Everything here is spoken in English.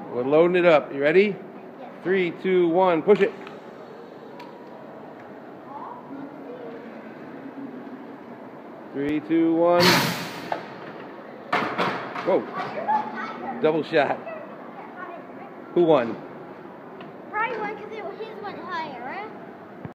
We're loading it up. You ready? 3, 2, 1, push it. Three, two, one. Whoa. Double shot. Who won?